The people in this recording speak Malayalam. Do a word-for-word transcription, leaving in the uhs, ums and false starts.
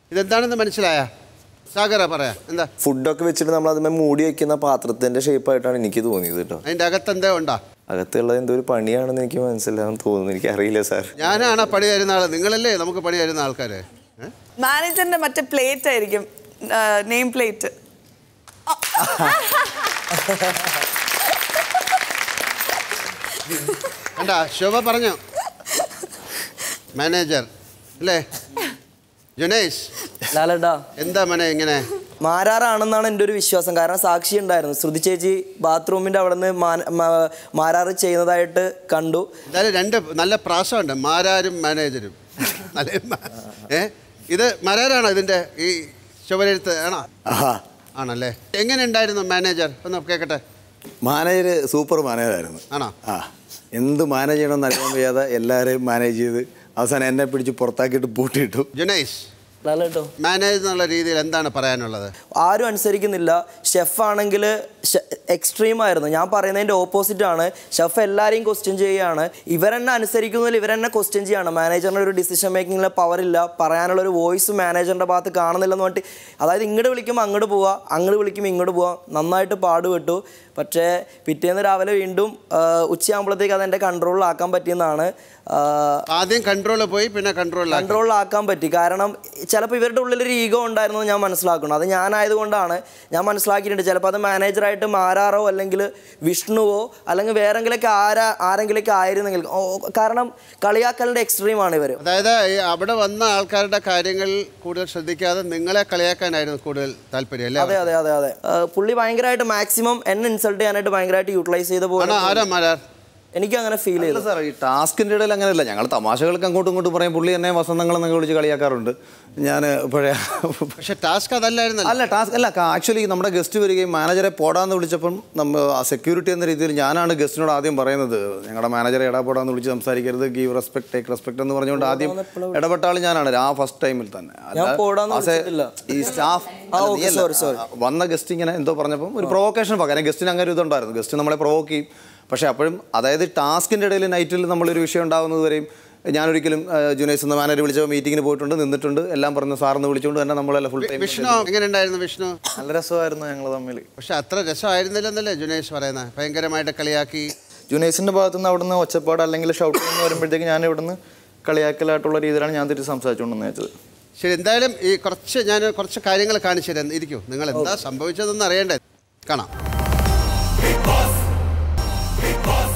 ഇതെന്താണെന്ന് മനസ്സിലായ സാഗര പറയാ എന്താ? ഫുഡൊക്കെ വെച്ചിട്ട് നമ്മൾ അതിന്മേൽ മൂടി വെക്കുന്ന പാത്രത്തിന്റെ ഷേപ്പായിട്ടാണ് എനിക്ക് തോന്നിയത് കേട്ടോ. അതിന്റെ അകത്ത് എന്താ ഉണ്ടാ? അകത്തുള്ളത് എന്തോ ഒരു പണിയാണെന്ന് എനിക്ക് മനസ്സിലാകാൻ തോന്നുന്നു. എനിക്ക് അറിയില്ല സാർ. ഞാനാണ് പണി തരുന്ന ആള്, നിങ്ങളല്ലേ നമുക്ക് പണി തരുന്ന ആൾക്കാര്. മാനേജറിന്റെ മറ്റേ പ്ലേറ്റ് ആയിരിക്കും, നെയിം പ്ലേറ്റ്. കണ്ടാ ശോഭ പറഞ്ഞു മാനേജർ അല്ലേ? ജുനൈസ് എന്താ മനെ ഇങ്ങനെ? മാരാറാണെന്നാണ് എൻ്റെ ഒരു വിശ്വാസം. കാരണം സാക്ഷി ഉണ്ടായിരുന്നു, ശ്രുതി ചേച്ചി ബാത്റൂമിൻ്റെ അവിടെ നിന്ന് മാരാറ് ചെയ്യുന്നതായിട്ട് കണ്ടു. എന്തായാലും രണ്ട് നല്ല പ്രാസമുണ്ട്, മാരാരും മാനേജരും. ഏ ഇത് മാരാരാണോ ഇതിൻ്റെ ഈ ചുവരെഴുത്ത് ആണോ? ആണല്ലേ. എങ്ങനെ ഉണ്ടായിരുന്നു മാനേജർ ഒന്ന് കേൾക്കട്ടെ. മാനേജർ സൂപ്പർ മാനേജറായിരുന്നു. ആണോ? ആ എന്ത് മാനേജ് ചെയ്യണമെന്ന് അറിയാൻ വയ്യാതെ എല്ലാവരെയും മാനേജ് ചെയ്ത് അവസാനം എന്നെ പിടിച്ച് പുറത്താക്കിയിട്ട് പൂട്ടിയിട്ടു. ജുനൈസ് മാനേജ് എന്നുള്ള രീതിയിൽ എന്താണ് പറയാനുള്ളത്? ആരും അനുസരിക്കുന്നില്ല. ഷെഫ് ആണെങ്കിൽ എക്സ്ട്രീം ആയിരുന്നു. ഞാൻ പറയുന്നതിൻ്റെ ഓപ്പോസിറ്റ് ആണ്. ഷെഫ് എല്ലാവരെയും ക്വസ്റ്റ്യൻ ചെയ്യുകയാണ്. ഇവരെന്നെ അനുസരിക്കുന്നതിൽ ഇവരെന്നെ ക്വസ്റ്റ്യൻ ചെയ്യുകയാണ്. മാനേജറിൻ്റെ ഒരു ഡിസിഷൻ മേക്കിങ്ങിലെ പവറില്ല, പറയാനുള്ളൊരു വോയിസ് മാനേജറിൻ്റെ ഭാഗത്ത് കാണുന്നില്ലെന്ന് പറഞ്ഞിട്ട്, അതായത് ഇങ്ങോട്ട് വിളിക്കുമ്പോൾ അങ്ങോട്ട് പോവുക, അങ്ങോട്ട് വിളിക്കുമ്പോൾ ഇങ്ങോട്ട് പോവാം. നന്നായിട്ട് പാടുപെട്ടു. പക്ഷേ പിറ്റേന്ന് രാവിലെ വീണ്ടും ഉച്ചയാകുമ്പോഴത്തേക്ക് അതെൻ്റെ കൺട്രോളിലാക്കാൻ പറ്റിയെന്നാണ്. ആദ്യം കൺട്രോളിൽ പോയി പിന്നെ കൺട്രോൾ കൺട്രോളിലാക്കാൻ പറ്റി. കാരണം ചിലപ്പോൾ ഇവരുടെ ഉള്ളിലൊരു ഈഗോ ഉണ്ടായിരുന്നു ഞാൻ മനസ്സിലാക്കണം. അത് ഞാനായതുകൊണ്ടാണ് ഞാൻ മനസ്സിലാക്കിയിട്ടുണ്ട്. ചിലപ്പോൾ അത് മാനേജറായിട്ട് മാരാറോ അല്ലെങ്കിൽ വിഷ്ണുവോ അല്ലെങ്കിൽ വേറെങ്കിലൊക്കെ ആരാ ആരെങ്കിലൊക്കെ ആയിരുന്നെങ്കിൽ. കാരണം കളിയാക്കലിൻ്റെ എക്സ്ട്രീമാണ് ഇവർ. അതായത് അവിടെ വന്ന ആൾക്കാരുടെ കാര്യങ്ങൾ കൂടുതൽ ശ്രദ്ധിക്കാതെ നിങ്ങളെ കളിയാക്കാനായിരുന്നു കൂടുതൽ താല്പര്യം അല്ലേ? അതെ അതെ അതെ അതെ പുള്ളി ഭയങ്കരമായിട്ട് മാക്സിമം എന്നെ ഇൻസൾട്ട് ചെയ്യാനായിട്ട് ഭയങ്കരമായിട്ട് യൂട്ടിലൈസ് ചെയ്ത പോലെ ആരാ മാരാർ? എനിക്ക് അങ്ങനെ ഫീൽ ചെയ്തു സാർ. ഈ ടാസ്കിൻ്റെ ഇടയിൽ അങ്ങനെയല്ല, ഞങ്ങൾ തമാശകൾക്ക് അങ്ങോട്ടും ഇങ്ങോട്ടും പറയും. പുള്ളി എന്നെ വസന്തങ്ങളെന്നൊക്കെ വിളിച്ച് കളിയാക്കാറുണ്ട്. ഞാൻ പഴയ പക്ഷേ ടാസ്ക് അതല്ലായിരുന്നു. അല്ല ടാസ്ക് അല്ല. ആക്ച്വലി നമ്മുടെ ഗസ്റ്റ് വരികയും മാനേജറെ പോടാന്ന് വിളിച്ചപ്പം നമ്മൾ സെക്യൂരിറ്റി എന്ന രീതിയിൽ ഞാനാണ് ഗസ്റ്റിനോട് ആദ്യം പറയുന്നത്, ഞങ്ങളുടെ മാനേജറെ ഇടാ പോടാന്ന് വിളിച്ച് സംസാരിക്കരുത്, ഗീവ് റെസ്പെക്ട് ടേക്ക് റെസ്പെക്ട് എന്ന് പറഞ്ഞുകൊണ്ട് ആദ്യം ഇടപെട്ട ആൾ ഞാനാണ് ആ ഫസ്റ്റ് ടൈമിൽ തന്നെ. ഈ സ്റ്റാഫ് വന്ന ഗസ്റ്റ് ഇങ്ങനെ എന്തോ പറഞ്ഞപ്പം ഒരു പ്രൊവോക്കേഷൻ പകരം ഗസ്റ്റിന് അങ്ങനെ ഇതുണ്ടായിരുന്നു. ഗസ്റ്റ് നമ്മളെ പ്രൊവോക്ക് ചെയ്യും. പക്ഷേ അപ്പോഴും അതായത് ടാസ്കിൻ്റെ ഇടയിൽ നൈറ്റിൽ നമ്മളൊരു വിഷയം ഉണ്ടാകുന്നത് വരെയും ഞാനൊരിക്കലും ജുനൈസ് എന്ന മാനേജർ വിളിച്ച മീറ്റിങ്ങിന് പോയിട്ടുണ്ട്, നിന്നിട്ടുണ്ട്, എല്ലാം പറഞ്ഞ് സാറിന് വിളിച്ചുകൊണ്ട് തന്നെ നമ്മളെല്ലാം ഫുൾ ടൈം. വിഷ്ണു എങ്ങനെ ഉണ്ടായിരുന്നു? വിഷ്ണു നല്ല രസമായിരുന്നു ഞങ്ങൾ തമ്മിൽ. പക്ഷെ അത്ര രസമായിരുന്നില്ലെന്നല്ലേ ജുനൈസ് പറയുന്നത്? ഭയങ്കരമായിട്ട് കളിയാക്കി. ജുനൈസിൻ്റെ ഭാഗത്തു നിന്ന് അവിടുന്ന് ഒച്ചപ്പാട് അല്ലെങ്കിൽ ഷൗട്ട് എന്ന് വരുമ്പോഴത്തേക്ക് ഞാൻ ഇവിടുന്ന് കളിയാക്കലായിട്ടുള്ള രീതിയിലാണ് ഞാൻ തിരിച്ച് സംസാരിച്ചുകൊണ്ടെന്ന് വെച്ചത്. ശരി, എന്തായാലും ഈ കുറച്ച് ഞാൻ കുറച്ച് കാര്യങ്ങൾ കാണിച്ചു തരാം. ഇരിക്കും, നിങ്ങൾ എന്താ സംഭവിച്ചതെന്ന് അറിയണ്ടേ? കാണാം. Bigg Boss. Bigg Boss.